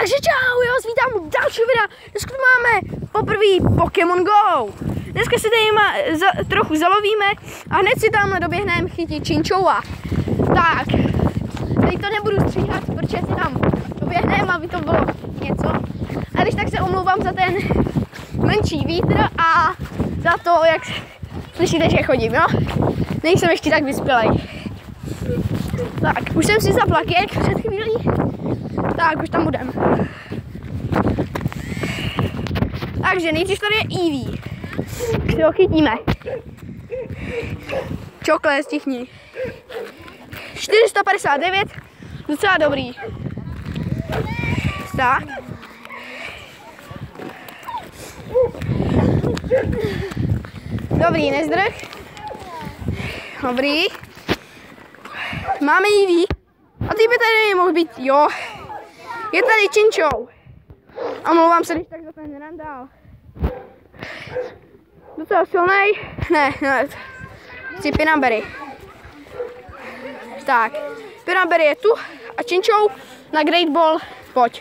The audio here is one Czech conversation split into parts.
Takže čau, já vás vítám u dalšího videa. Dneska tu máme poprvé Pokémon Go. Dneska si tady trochu zalovíme a hned si tamhle doběhneme chytit Chinchoua. Tak, teď to nebudu stříhat, protože si tam doběhneme, aby to bylo něco. A když tak se omlouvám za ten menší vítr a za to, jak slyšíte, že chodím, jo? Nejsem ještě tak vyspělej. Tak, už jsem si zapla kek před chvílí. Tak, už tam budem. Takže nejdřív tady je Eevee. Si ho chytíme. Čokle, stichni. 459, docela dobrý. Tak. Dobrý, nezdrh. Dobrý. Máme Eevee. A ty by tady nemohl být, jo. Je tady Chinchou. A mluvám se, když tak za ten randál. Docela silnej. Ne. Chci Pinamberry. Tak. Pinamberry je tu. A Chinchou na Great Ball. Pojď.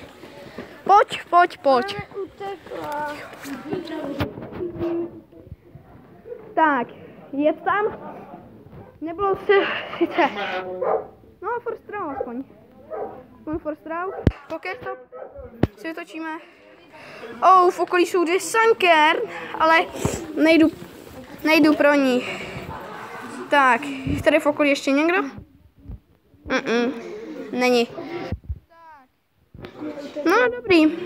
Tak. Jed tam. Nebylo se sice. No, first round aspoň. First round. Pokestop. Si vytočíme. V okolí jsou dvě Sunkern, ale nejdu pro ní. Tak, tady v okolí ještě někdo? Není. No, dobrý.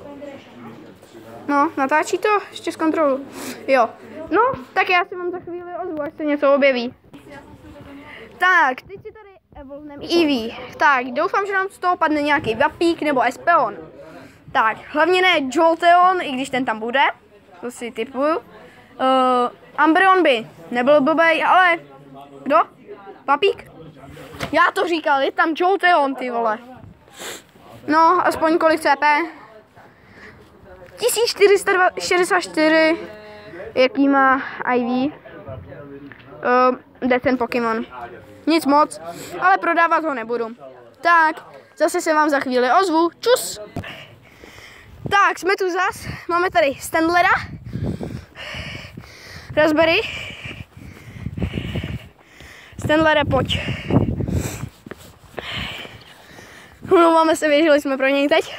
No, natáčí to? Ještě zkontroluji. Jo. No, tak já si vám za chvíli ozvu, až se něco objeví. Tak, teď si tady evolvneme Eevee. Tak, doufám, že nám z toho padne nějaký Vapík nebo Espeon. Tak, hlavně ne Jolteon, i když ten tam bude. To si tipuju. Umbreon by nebyl blbej, ale kdo? Vapík? Já to říkal, je tam Jolteon, ty vole. No, aspoň kolik CP? 1464. Jaký má Ivy? Jde ten Pokémon. Nic moc, ale prodávat ho nebudu. Tak, zase se vám za chvíli ozvu. Čus! Tak, jsme tu zas. Máme tady Standlera. Raspberry. Standlere, pojď. Máme se, věřili jsme pro něj teď.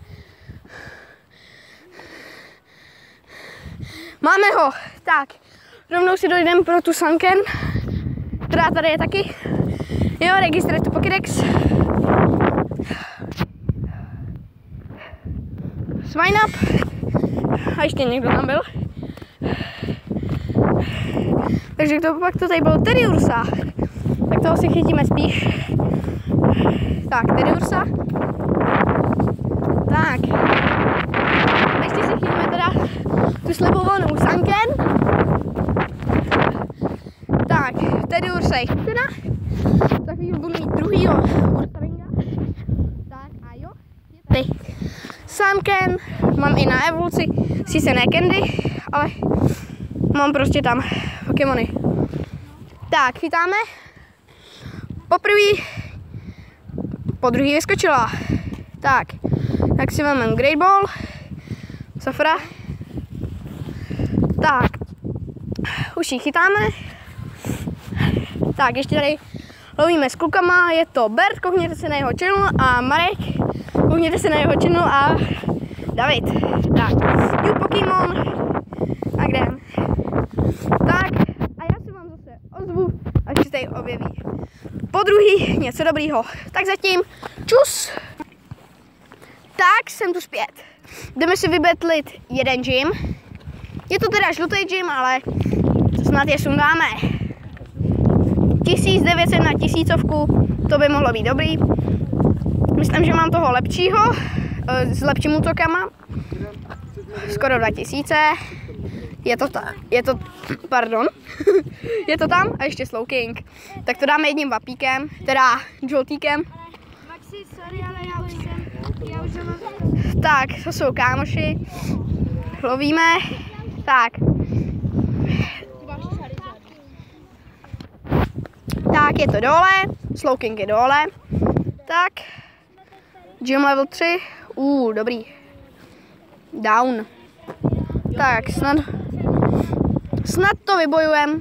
Máme ho. Tak, rovnou si dojdeme pro tu Sunkern, která tady je taky. Jo, registruje tu Pokédex. Swine up. A ještě někdo tam byl. Takže pak to tady bylo Teddiursa. Tak toho si chytíme spíš. Tak, Teddiursa. Tak. Ještě si chytíme teda tu slibovanou Sunkern. Tak, Teddiursa je chycená. Za chvíli budu mít druhýho Ursaringa. Tak a jo, je tady Sunkern. Mám i na evoluci, sice ne Candy, ale mám prostě tam Pokémony. Tak, chytáme. Po druhý vyskočila. Tak si vezmeme Great Ball. Safra. Tak, už ji chytáme. Tak, ještě tady lovíme s klukama. Je to Bert, koukněte se na jeho channel, a Marek, koukněte se na jeho channel, a David. Tak, new Pokémon. Tak jdem. Tak, a já se vám zase ozvu, až se tady objeví podruhý něco dobrýho. Tak zatím, čus! Tak, jsem tu zpět. Jdeme si vybetlit jeden gym. Je to teda žlutý gym, ale snad je sundáme. 1900 na 1000, to by mohlo být dobrý. Myslím, že mám toho lepšího, s lepším útokama. Skoro 2000. Je to tam a ještě Slowking. Tak to dáme jedním Vapíkem, teda Joltíkem. Maxi, sorry, ale já už mám. Tak, to jsou kámoši. Lovíme. Tak. Tak, je to dole. Slowking je dole. Tak. Gym level 3. Dobrý. Down. Tak, snad to vybojujem.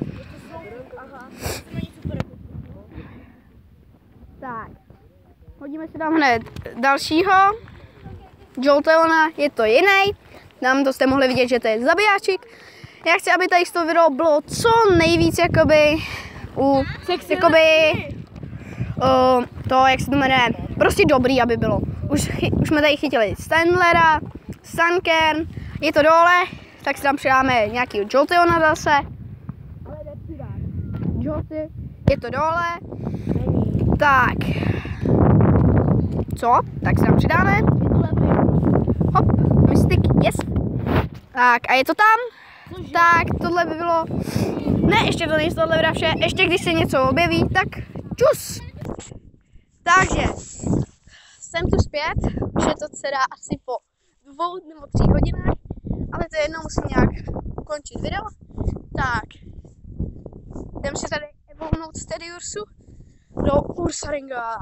Tak. Hodíme si tam hned dalšího. Jolteona, je to jiný. Tam to jste mohli vidět, že to je zabijáčik. Já chci, aby tady z toho videa bylo co nejvíc jakoby to, jak se to jmenuje, prostě dobrý, aby bylo. Už jsme tady chytili Standlera, Sunkern, je to dole, tak si tam přidáme nějakýho Jolteona zase. Jolty, je to dole. Tak. Co? Tak si tam přidáme. Hop, Mystic, yes. Tak a je to tam. Tak, tohle by bylo... Ne, ještě to nejsou tohle bude vše. Ještě když se něco objeví, tak čus. Takže, jsem tu zpět. Už je to dcera asi po 2 nebo 3 hodinách. Ale to je jedno, musím nějak ukončit video. Tak, jdem si tady evolnout z Teddiursu do Ursaringa.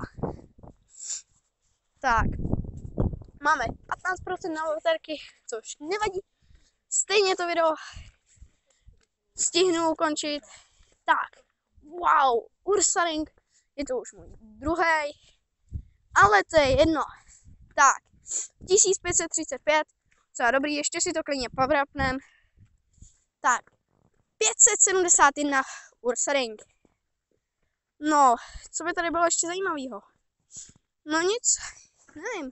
Tak, máme 15% na baterky, což nevadí. Stejně to video stihnu ukončit. Tak, wow, Ursaring, je to už můj druhý, ale to je jedno. Tak, 1535, co je dobrý, ještě si to klidně povrapnem. Tak, 571 Ursaring. No, co by tady bylo ještě zajímavého? No nic, nevím.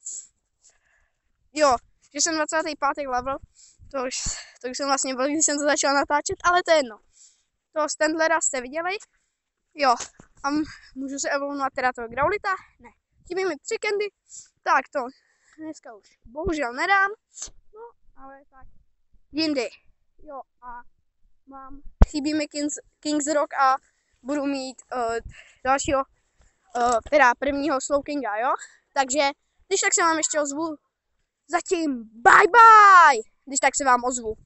Jo, že jsem 25. level, to už jsem vlastně byl, když jsem to začal natáčet, ale to je jedno. Toho Standlera jste viděli? Jo, a můžu se evolvovat teda toho Growlita? Ne. Chybí mi 3 candy, tak to dneska už bohužel nedám, no ale tak jindy. Jo a chybí mi King's Rock a budu mít dalšího, teda prvního Slowkinga, jo? Takže, když tak se vám ještě ozvu. Zatím bye bye! Když tak se vám ozvu.